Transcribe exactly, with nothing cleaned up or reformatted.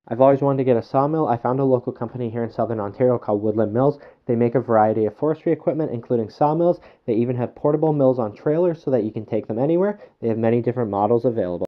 I've always wanted to get a sawmill. I found a local company here in Southern Ontario called Woodland Mills. They make a variety of forestry equipment, including sawmills. They even have portable mills on trailers so that you can take them anywhere. They have many different models available.